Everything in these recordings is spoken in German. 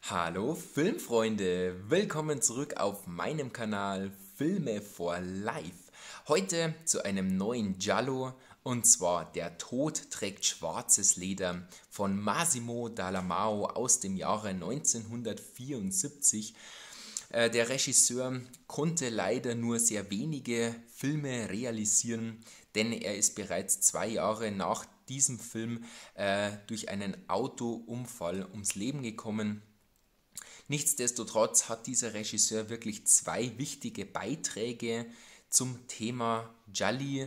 Hallo Filmfreunde, willkommen zurück auf meinem Kanal Filme for Life. Heute zu einem neuen Giallo und zwar Der Tod trägt schwarzes Leder von Massimo Dallamao aus dem Jahre 1974. Der Regisseur konnte leider nur sehr wenige Filme realisieren, denn er ist bereits 2 Jahre nach diesem Film durch einen Autounfall ums Leben gekommen. Nichtsdestotrotz hat dieser Regisseur wirklich zwei wichtige Beiträge zum Thema Gialli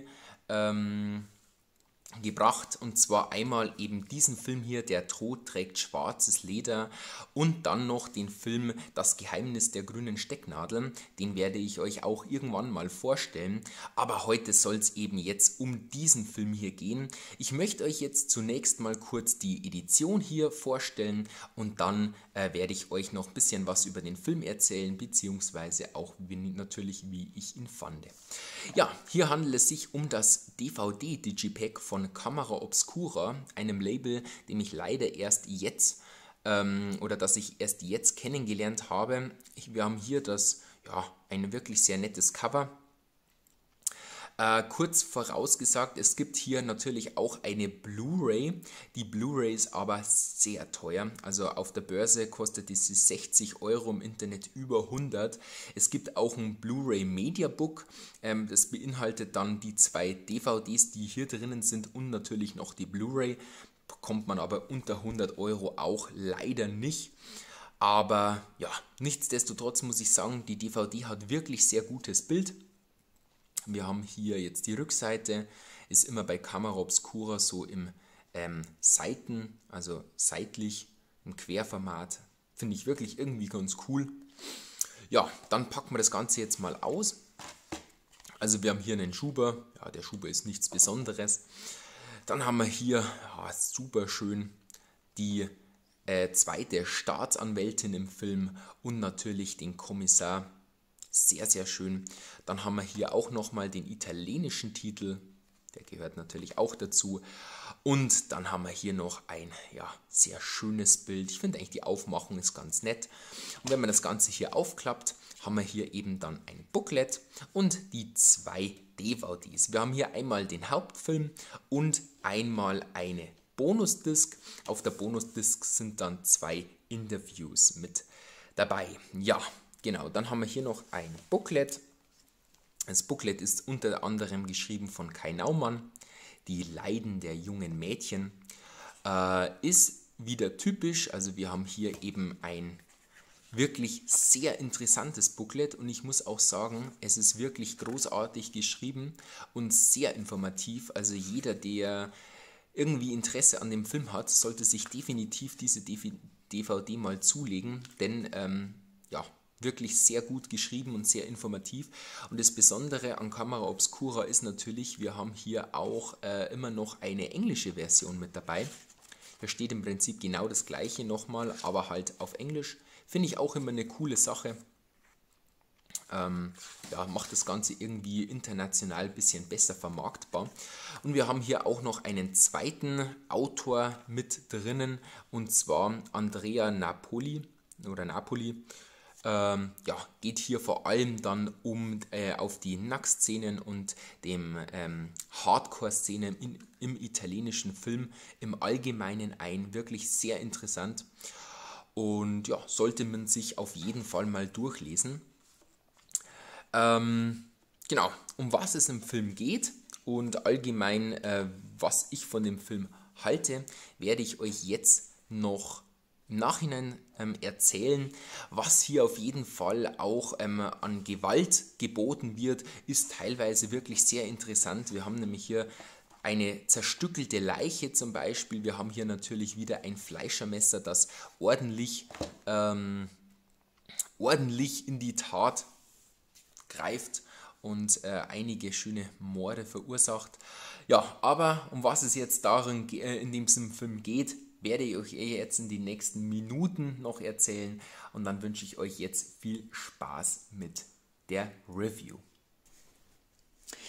gebracht, und zwar einmal eben diesen Film hier, Der Tod trägt schwarzes Leder, und dann noch den Film Das Geheimnis der grünen Stecknadel. Den werde ich euch auch irgendwann mal vorstellen, aber heute soll es eben jetzt um diesen Film hier gehen. Ich möchte euch jetzt zunächst mal kurz die Edition hier vorstellen und dann werde ich euch noch ein bisschen was über den Film erzählen, beziehungsweise auch natürlich, wie ich ihn fand. Ja, hier handelt es sich um das DVD-Digipack von Camera Obscura, einem Label, dem ich leider erst jetzt das ich erst jetzt kennengelernt habe. Wir haben hier ein wirklich sehr nettes Cover. Kurz vorausgesagt, es gibt hier natürlich auch eine Blu-ray. Die Blu-ray ist aber sehr teuer. Also auf der Börse kostet diese 60 Euro, im Internet über 100. Es gibt auch ein Blu-ray Mediabook. Das beinhaltet dann die 2 DVDs, die hier drinnen sind, und natürlich noch die Blu-ray. Bekommt man aber unter 100 Euro auch leider nicht. Aber ja, nichtsdestotrotz muss ich sagen, die DVD hat wirklich sehr gutes Bild. Wir haben hier jetzt die Rückseite, ist immer bei Camera Obscura so im also seitlich, im Querformat. Finde ich wirklich irgendwie ganz cool. Ja, dann packen wir das Ganze jetzt mal aus. Also wir haben hier einen Schuber, ja, der Schuber ist nichts Besonderes. Dann haben wir hier, ja, super schön, die zweite Staatsanwältin im Film und natürlich den Kommissar. Sehr, sehr schön. Dann haben wir hier auch nochmal den italienischen Titel, der gehört natürlich auch dazu. Und dann haben wir hier noch ein sehr schönes Bild. Ich finde eigentlich die Aufmachung ist ganz nett. Und wenn man das Ganze hier aufklappt, haben wir hier eben dann ein Booklet und die 2 DVDs. Wir haben hier einmal den Hauptfilm und einmal eine Bonusdisc. Auf der Bonusdisc sind dann 2 Interviews mit dabei. Ja, genau, dann haben wir hier noch ein Booklet. Das Booklet ist unter anderem geschrieben von Kai Naumann. Die Leiden der jungen Mädchen ist wieder typisch. Also wir haben hier eben ein wirklich sehr interessantes Booklet und ich muss auch sagen, es ist wirklich großartig geschrieben und sehr informativ. Also jeder, der irgendwie Interesse an dem Film hat, sollte sich definitiv diese DVD mal zulegen, denn wirklich sehr gut geschrieben und sehr informativ. Und das Besondere an Camera Obscura ist natürlich, wir haben hier auch immer noch eine englische Version mit dabei. Da steht im Prinzip genau das gleiche nochmal, aber halt auf Englisch. Finde ich auch immer eine coole Sache. Macht das Ganze irgendwie international ein bisschen besser vermarktbar. Und wir haben hier auch noch einen zweiten Autor mit drinnen, und zwar Andrea Napoli. Geht hier vor allem dann auf die Nacktszenen und dem Hardcore-Szenen im italienischen Film im Allgemeinen ein. Wirklich sehr interessant und ja, sollte man sich auf jeden Fall mal durchlesen. Genau, um was es im Film geht und allgemein was ich von dem Film halte, werde ich euch jetzt noch im Nachhinein erzählen. Was hier auf jeden Fall auch an Gewalt geboten wird, ist teilweise wirklich sehr interessant. Wir haben nämlich hier eine zerstückelte Leiche zum Beispiel. Wir haben hier natürlich wieder ein Fleischermesser, das ordentlich in die Tat greift und einige schöne Morde verursacht. Ja, aber um was es jetzt in diesem Film geht, werde ich euch jetzt in den nächsten Minuten noch erzählen, und dann wünsche ich euch jetzt viel Spaß mit der Review.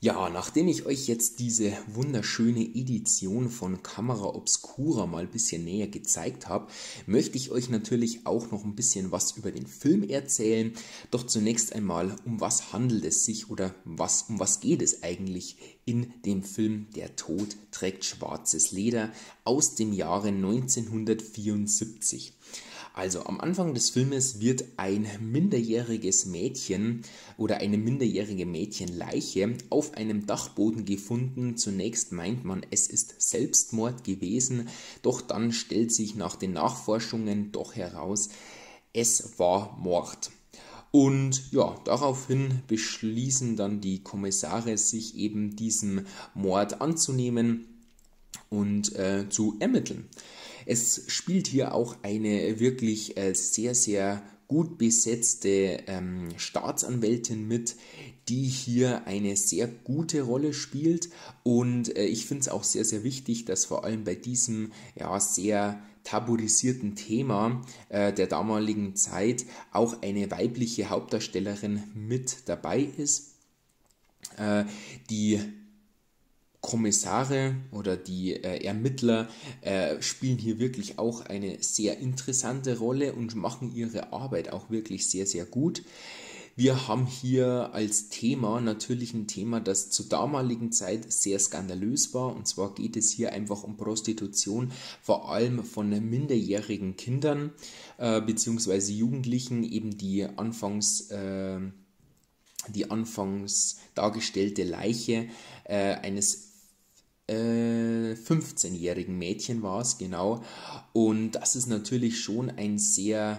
Ja, nachdem ich euch jetzt diese wunderschöne Edition von Camera Obscura mal ein bisschen näher gezeigt habe, möchte ich euch natürlich auch noch ein bisschen was über den Film erzählen. Doch zunächst einmal, um was handelt es sich oder um was geht es eigentlich in dem Film Der Tod trägt schwarzes Leder aus dem Jahre 1974. Also am Anfang des Filmes wird ein minderjähriges Mädchen oder eine minderjährige Mädchenleiche auf einem Dachboden gefunden. Zunächst meint man, es ist Selbstmord gewesen, doch dann stellt sich nach den Nachforschungen doch heraus, es war Mord. Und ja, daraufhin beschließen dann die Kommissare, sich eben diesem Mord anzunehmen und zu ermitteln. Es spielt hier auch eine wirklich sehr, sehr gut besetzte Staatsanwältin mit, die hier eine sehr gute Rolle spielt, und ich finde es auch sehr, sehr wichtig, dass vor allem bei diesem ja, sehr tabuisierten Thema der damaligen Zeit auch eine weibliche Hauptdarstellerin mit dabei ist. Die Kommissare oder die Ermittler spielen hier wirklich auch eine sehr interessante Rolle und machen ihre Arbeit auch wirklich sehr, sehr gut. Wir haben hier als Thema natürlich ein Thema, das zur damaligen Zeit sehr skandalös war, und zwar geht es hier einfach um Prostitution, vor allem von minderjährigen Kindern bzw. Jugendlichen, eben die anfangs dargestellte Leiche eines 15-jährigen Mädchen war es, genau. Und das ist natürlich schon ein sehr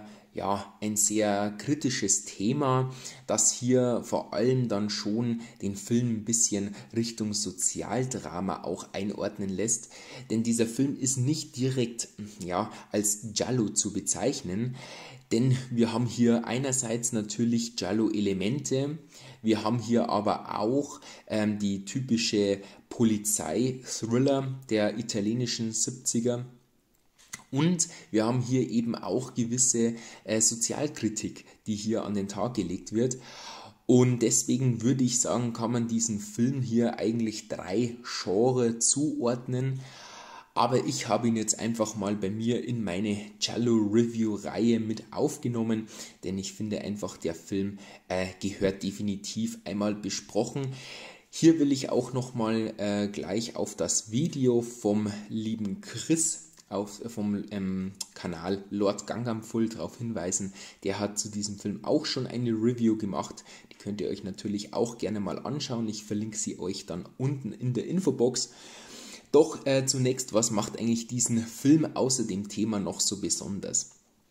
kritisches Thema, das hier vor allem dann schon den Film ein bisschen Richtung Sozialdrama auch einordnen lässt. Denn dieser Film ist nicht direkt als Giallo zu bezeichnen, denn wir haben hier einerseits natürlich Giallo-Elemente, wir haben hier aber auch die typische Polizei-Thriller der italienischen 70er. Und wir haben hier eben auch gewisse Sozialkritik, die hier an den Tag gelegt wird. Und deswegen würde ich sagen, kann man diesen Film hier eigentlich 3 Genres zuordnen. Aber ich habe ihn jetzt einfach mal bei mir in meine Giallo-Review-Reihe mit aufgenommen, denn ich finde einfach, der Film gehört definitiv einmal besprochen. Hier will ich auch nochmal gleich auf das Video vom lieben Chris vom Kanal Lord Gangnam Full darauf hinweisen. Der hat zu diesem Film auch schon eine Review gemacht. Die könnt ihr euch natürlich auch gerne mal anschauen. Ich verlinke sie euch dann unten in der Infobox. Doch zunächst, was macht eigentlich diesen Film außer dem Thema noch so besonders?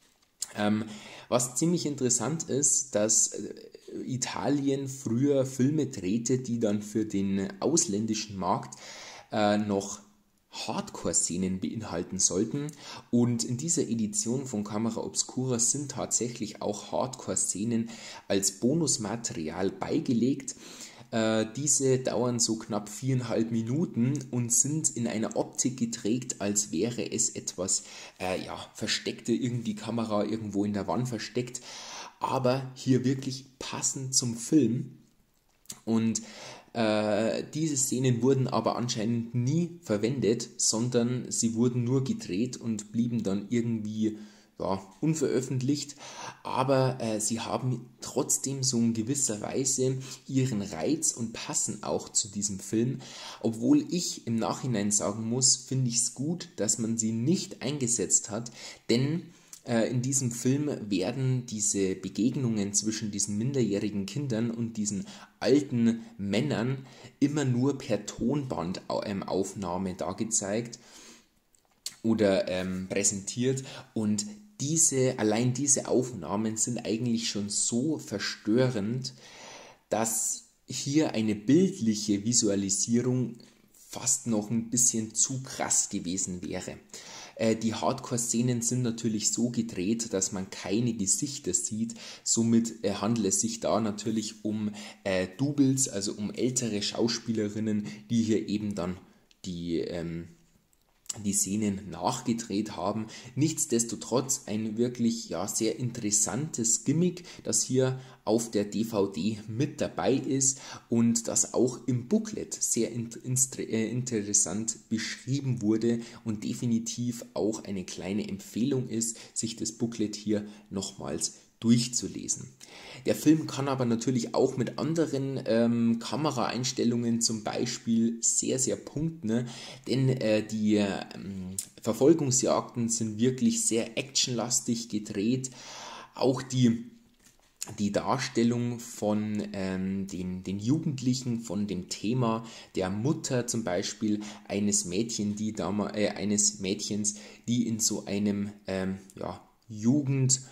Was ziemlich interessant ist, dass Italien früher Filme drehte, die dann für den ausländischen Markt noch Hardcore-Szenen beinhalten sollten, und in dieser Edition von Camera Obscura sind tatsächlich auch Hardcore-Szenen als Bonusmaterial beigelegt. Diese dauern so knapp 4,5 Minuten und sind in einer Optik gedreht, als wäre es etwas versteckte, irgendwie Kamera irgendwo in der Wand versteckt, aber hier wirklich passend zum Film. Und diese Szenen wurden aber anscheinend nie verwendet, sondern sie wurden nur gedreht und blieben dann irgendwie unveröffentlicht, aber sie haben trotzdem so in gewisser Weise ihren Reiz und passen auch zu diesem Film, obwohl ich im Nachhinein sagen muss, finde ich es gut, dass man sie nicht eingesetzt hat, denn in diesem Film werden diese Begegnungen zwischen diesen minderjährigen Kindern und diesen alten Männern immer nur per Tonbandaufnahme dargezeigt oder präsentiert, und allein diese Aufnahmen sind eigentlich schon so verstörend, dass hier eine bildliche Visualisierung fast noch ein bisschen zu krass gewesen wäre. Die Hardcore-Szenen sind natürlich so gedreht, dass man keine Gesichter sieht. Somit handelt es sich da natürlich um Doubles, also um ältere Schauspielerinnen, die hier eben dann die die Szenen nachgedreht haben. Nichtsdestotrotz ein wirklich sehr interessantes Gimmick, das hier auf der DVD mit dabei ist und das auch im Booklet sehr interessant beschrieben wurde und definitiv auch eine kleine Empfehlung ist, sich das Booklet hier nochmals durchzulesen. Der Film kann aber natürlich auch mit anderen Kameraeinstellungen zum Beispiel sehr, sehr punkten, ne? Denn die Verfolgungsjagden sind wirklich sehr actionlastig gedreht. Auch die Darstellung von den Jugendlichen, von dem Thema der Mutter zum Beispiel eines Mädchens, die in so einem Jugendring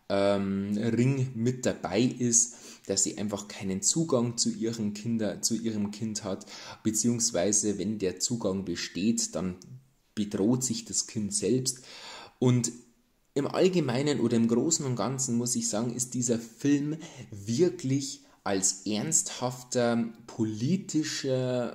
mit dabei ist, dass sie einfach keinen Zugang zu ihrem Kind hat, beziehungsweise wenn der Zugang besteht, dann bedroht sich das Kind selbst. Und im Allgemeinen oder im Großen und Ganzen muss ich sagen, ist dieser Film wirklich als ernsthafter politischer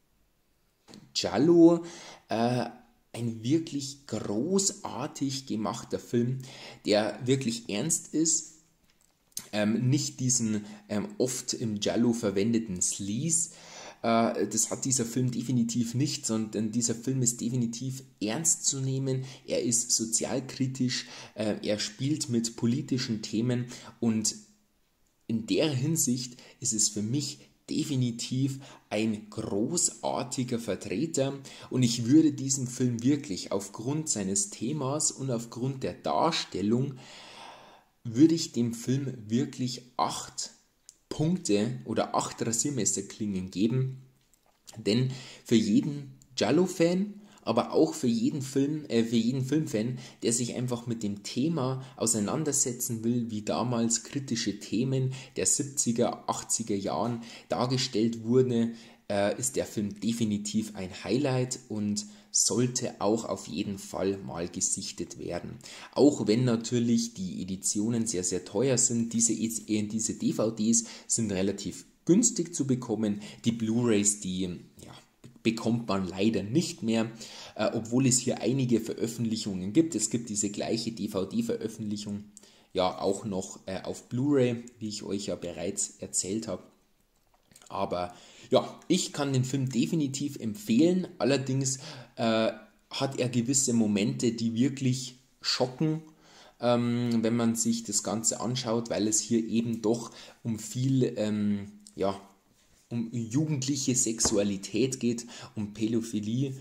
Giallo ein wirklich großartig gemachter Film, der wirklich ernst ist, nicht diesen oft im Giallo verwendeten Sleaze. Das hat dieser Film definitiv nicht, sondern dieser Film ist definitiv ernst zu nehmen. Er ist sozialkritisch, er spielt mit politischen Themen und in der Hinsicht ist es für mich definitiv ein großartiger Vertreter und ich würde diesem Film wirklich aufgrund seines Themas und aufgrund der Darstellung würde ich dem Film wirklich 8 Punkte oder 8 Rasiermesserklingen geben, denn für jeden Giallo-Fan, aber auch für jeden Filmfan, der sich einfach mit dem Thema auseinandersetzen will, wie damals kritische Themen der 70er, 80er Jahren dargestellt wurden, ist der Film definitiv ein Highlight und sollte auch auf jeden Fall mal gesichtet werden. Auch wenn natürlich die Editionen sehr, sehr teuer sind, diese DVDs sind relativ günstig zu bekommen. Die Blu-rays, bekommt man leider nicht mehr, obwohl es hier einige Veröffentlichungen gibt. Es gibt diese gleiche DVD-Veröffentlichung auch noch auf Blu-ray, wie ich euch ja bereits erzählt habe. Aber ich kann den Film definitiv empfehlen, allerdings hat er gewisse Momente, die wirklich schocken, wenn man sich das Ganze anschaut, weil es hier eben doch um viel, um jugendliche Sexualität geht, um Pädophilie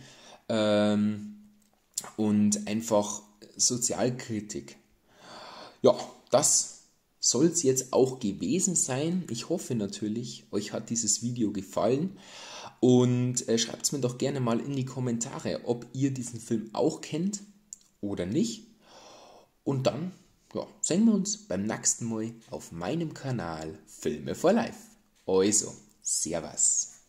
und einfach Sozialkritik. Ja, das soll es jetzt auch gewesen sein. Ich hoffe natürlich, euch hat dieses Video gefallen und schreibt es mir doch gerne mal in die Kommentare, ob ihr diesen Film auch kennt oder nicht. Und dann sehen wir uns beim nächsten Mal auf meinem Kanal Filme for Life. Also, Servus.